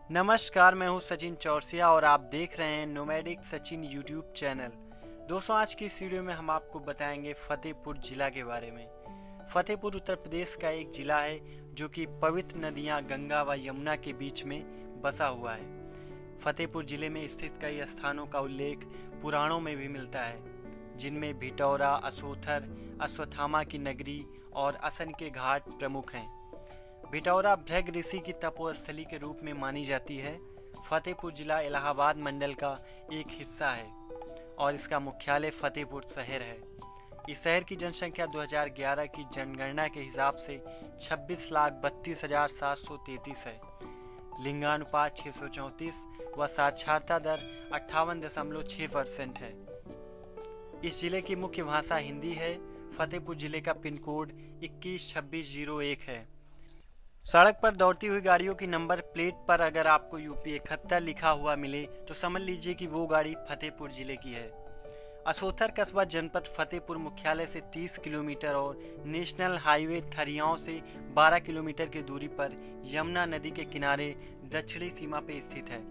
नमस्कार, मैं हूं सचिन चौरसिया और आप देख रहे हैं नोमैडिक सचिन यूट्यूब चैनल। दोस्तों, आज की इस वीडियो में हम आपको बताएंगे फतेहपुर जिला के बारे में। फतेहपुर उत्तर प्रदेश का एक जिला है जो कि पवित्र नदियां गंगा व यमुना के बीच में बसा हुआ है। फतेहपुर जिले में स्थित कई स्थानों का उल्लेख पुराणों में भी मिलता है, जिनमें भिटौरा, असोथर, अश्वत्थामा की नगरी और असन के घाट प्रमुख हैं। भिटौरा भृग ऋषि की तपोस्थली के रूप में मानी जाती है। फतेहपुर जिला इलाहाबाद मंडल का एक हिस्सा है और इसका मुख्यालय फतेहपुर शहर है। इस शहर की जनसंख्या 2011 की जनगणना के हिसाब से 26,32,733 है। लिंगानुपात 634 व साक्षरता दर 58.6% है। इस जिले की मुख्य भाषा हिंदी है। फतेहपुर जिले का पिन कोड 212601 है। सड़क पर दौड़ती हुई गाड़ियों की नंबर प्लेट पर अगर आपको यूपी 71 लिखा हुआ मिले तो समझ लीजिए कि वो गाड़ी फतेहपुर जिले की है। असोथर कस्बा जनपद फतेहपुर मुख्यालय से 30 किलोमीटर और नेशनल हाईवे थरियाओं से 12 किलोमीटर की दूरी पर यमुना नदी के किनारे दक्षिणी सीमा पे स्थित है।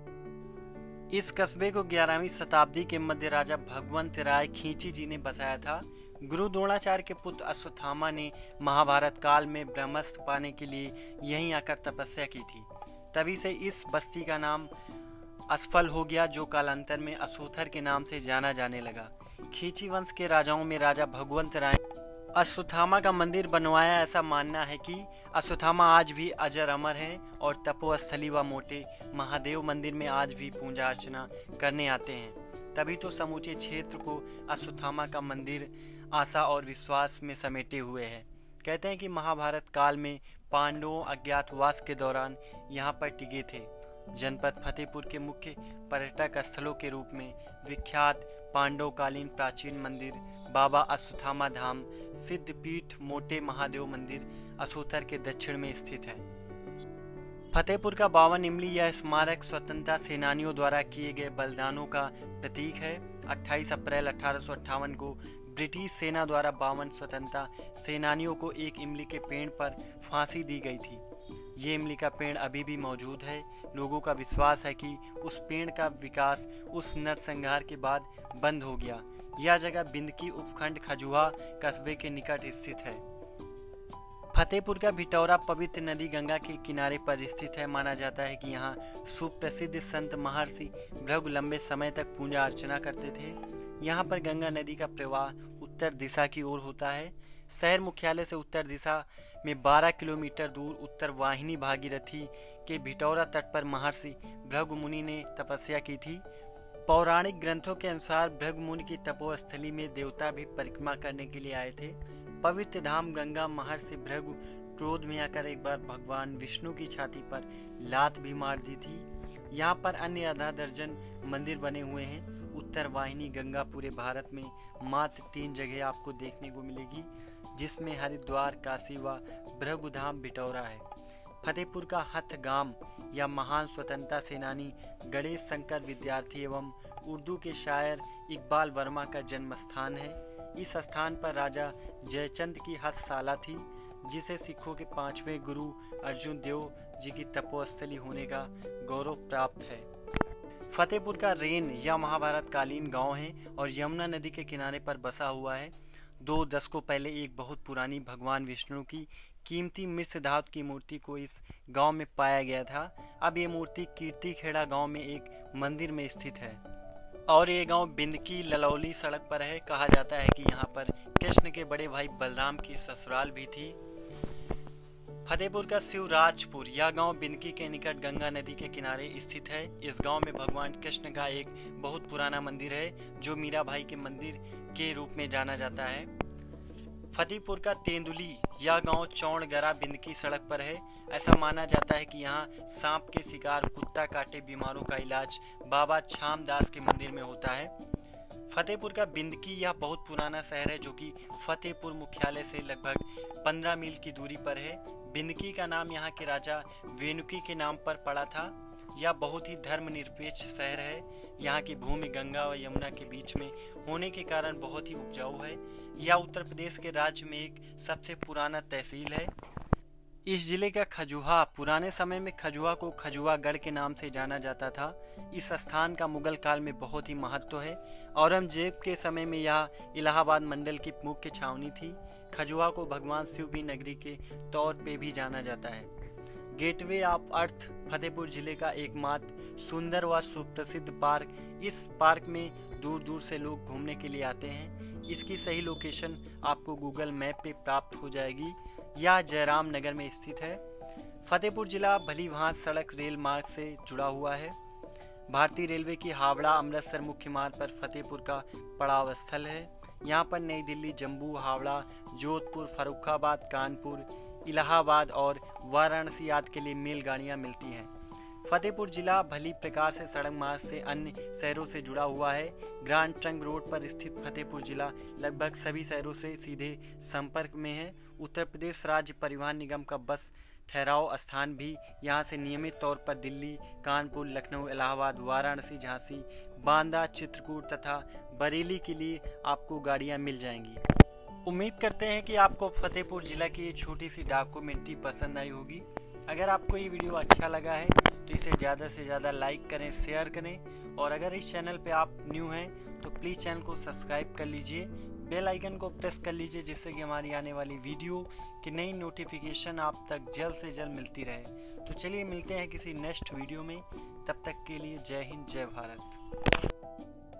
इस कस्बे को 11वीं शताब्दी के मध्य राजा भगवंत राय खींची जी ने बसाया था। गुरु द्रोणाचार्य के पुत्र अश्वत्थामा ने महाभारत काल में ब्रह्मास्त्र पाने के लिए यहीं आकर तपस्या की थी। तभी से इस बस्ती का नाम असफल हो गया, जो कालांतर में असोथर के नाम से जाना जाने लगा। खींची वंश के राजाओं में राजा भगवंत राय अश्वत्थामा का मंदिर बनवाया। ऐसा मानना है कि अश्वत्थामा आज भी अजर अमर है और तपोस्थली व मोटे महादेव मंदिर में आज भी पूजा अर्चना करने आते हैं। तभी तो समूचे क्षेत्र को अश्वत्थामा का मंदिर आशा और विश्वास में समेटे हुए है। कहते हैं कि महाभारत काल में पांडवों अज्ञातवास के दौरान यहाँ पर टिके थे। जनपद फतेहपुर के मुख्य पर्यटक स्थलों के रूप में विख्यात पांडवकालीन प्राचीन मंदिर बाबा अश्वत्थामा धाम, सिद्धपीठ मोटे महादेव मंदिर असोथर के दक्षिण में स्थित है। फतेहपुर का 52 इमली यह स्मारक स्वतंत्रता सेनानियों द्वारा किए गए बलिदानों का प्रतीक है। 28 अप्रैल 1858 को ब्रिटिश सेना द्वारा 52 स्वतंत्रता सेनानियों को एक इमली के पेड़ पर फांसी दी गई थी। ये इमली का पेड़ अभी भी मौजूद है। लोगों का विश्वास है कि उस पेड़ का विकास उस नरसंहार के बाद बंद हो गया। यह जगह बिंदकी उपखंड खजुहा कस्बे के निकट स्थित है। फतेहपुर का भिटौरा पवित्र नदी गंगा के किनारे पर स्थित है। माना जाता है कि यहाँ सुप्रसिद्ध संत महर्षि भृगु लंबे समय तक पूजा अर्चना करते थे। यहाँ पर गंगा नदी का प्रवाह उत्तर दिशा की ओर होता है। शहर मुख्यालय से उत्तर दिशा में 12 किलोमीटर दूर उत्तर वाहिनी भागीरथी के भिटौरा तट पर महर्षि भृगु मुनि ने तपस्या की थी। पौराणिक ग्रंथों के अनुसार भृगु मुनि की तपोस्थली में देवता भी परिक्रमा करने के लिए आए थे। पवित्र धाम गंगा महर्षि भृगु क्रोध में आकर एक बार भगवान विष्णु की छाती पर लात भी मार दी थी। यहाँ पर अन्य आधा दर्जन मंदिर बने हुए हैं। उत्तर वाहिनी गंगा पूरे भारत में मात्र 3 जगह आपको देखने को मिलेगी, जिसमें हरिद्वार, काशी व भृगुधाम भिटौरा है। फतेहपुर का हथगाम या महान स्वतंत्रता सेनानी गणेश शंकर विद्यार्थी एवं उर्दू के शायर इकबाल वर्मा का जन्म स्थान है। इस स्थान पर राजा जयचंद की हथशाला थी, जिसे सिखों के 5वें गुरु अर्जुन देव जी की तपोस्थली होने का गौरव प्राप्त है। फतेहपुर का रेन या महाभारत कालीन गांव है और यमुना नदी के किनारे पर बसा हुआ है। 2 दशकों पहले एक बहुत पुरानी भगवान विष्णु की कीमती मिर्च धातु की मूर्ति को इस गांव में पाया गया था। अब ये मूर्ति कीर्तिखेड़ा गांव में एक मंदिर में स्थित है और ये गांव बिंदकी ललौली सड़क पर है। कहा जाता है कि यहाँ पर कृष्ण के बड़े भाई बलराम की ससुराल भी थी। फतेहपुर का शिवराजपुर यह गांव बिंदकी के निकट गंगा नदी के किनारे स्थित है। इस गांव में भगवान कृष्ण का एक बहुत पुराना मंदिर है, जो मीरा भाई के मंदिर के रूप में जाना जाता है। फतेहपुर का तेंदुली यह गांव चौड़गरा बिंदकी सड़क पर है। ऐसा माना जाता है कि यहाँ सांप के शिकार, कुत्ता काटे बीमारों का इलाज बाबा छामदास के मंदिर में होता है। फतेहपुर का बिंदकी यह बहुत पुराना शहर है, जो कि फतेहपुर मुख्यालय से लगभग 15 मील की दूरी पर है। बिंदकी का नाम यहाँ के राजा वेनुकी के नाम पर पड़ा था। यह बहुत ही धर्मनिरपेक्ष शहर है। यहाँ की भूमि गंगा व यमुना के बीच में होने के कारण बहुत ही उपजाऊ है। यह उत्तर प्रदेश के राज्य में एक सबसे पुराना तहसील है। इस जिले का खजुहा, पुराने समय में खजुहा को खजुआगढ़ के नाम से जाना जाता था। इस स्थान का मुगल काल में बहुत ही महत्व है। औरंगजेब के समय में यह इलाहाबाद मंडल की मुख्य छावनी थी। खजुहा को भगवान शिव की नगरी के तौर पे भी जाना जाता है। गेटवे ऑफ अर्थ फतेहपुर जिले का एकमात्र सुंदर व सुप्रसिद्ध पार्क। इस पार्क में दूर दूर से लोग घूमने के लिए आते हैं। इसकी सही लोकेशन आपको गूगल मैप पे प्राप्त हो जाएगी। यह जयराम नगर में स्थित है। फतेहपुर जिला भली भांत सड़क रेल मार्ग से जुड़ा हुआ है। भारतीय रेलवे की हावड़ा अमृतसर मुख्य मार्ग पर फतेहपुर का पड़ाव स्थल है। यहाँ पर नई दिल्ली, जम्मू, हावड़ा, जोधपुर, फर्रुखाबाद, कानपुर, इलाहाबाद और वाराणसी आदि के लिए मेल गाड़ियाँ मिलती हैं। फतेहपुर जिला भली प्रकार से सड़क मार्ग से अन्य शहरों से जुड़ा हुआ है। ग्रांड ट्रंक रोड पर स्थित फतेहपुर जिला लगभग सभी शहरों से सीधे संपर्क में है। उत्तर प्रदेश राज्य परिवहन निगम का बस ठहराव स्थान भी यहाँ से नियमित तौर पर दिल्ली, कानपुर, लखनऊ, इलाहाबाद, वाराणसी, झांसी, बांदा, चित्रकूट तथा बरेली के लिए आपको गाड़ियाँ मिल जाएंगी। उम्मीद करते हैं कि आपको फतेहपुर जिला की ये छोटी सी डॉक्यूमेंट्री पसंद आई होगी। अगर आपको ये वीडियो अच्छा लगा है तो इसे ज़्यादा से ज़्यादा लाइक करें, शेयर करें और अगर इस चैनल पे आप न्यू हैं तो प्लीज़ चैनल को सब्सक्राइब कर लीजिए, बेल आइकन को प्रेस कर लीजिए, जिससे कि हमारी आने वाली वीडियो की नई नोटिफिकेशन आप तक जल्द से जल्द मिलती रहे। तो चलिए मिलते हैं किसी नेक्स्ट वीडियो में। तब तक के लिए जय हिंद, जय भारत।